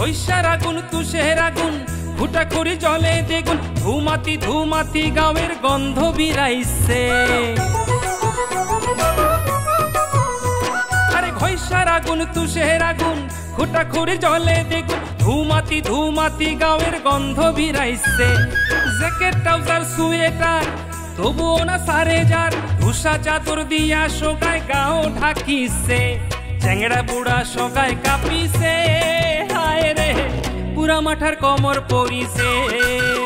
ঘৈষার আগুন তুষের আগুন ঘুটাখুরি জলে দ্বিগুণ ধুমাতি ধুমাতি গাঁয়ের গন্ধ বিরাইছে। আরে ঘৈষার আগুন তুষের আগুন ঘুটাখুরি জলে দ্বিগুণ ধুমাতি ধুমাতি গাঁয়ের গন্ধ বিরাইছে। জ্যাকেট ট্রাউজার সোয়েটার তবুও না সারে যার ধুসা চাদর দিয়া শোকায় গাও ঢাকিছে। চ্যাংড়া বুড়া শোকায় কাঁপিছে, হায় রে পুরা মাঠার কমর পড়িছে।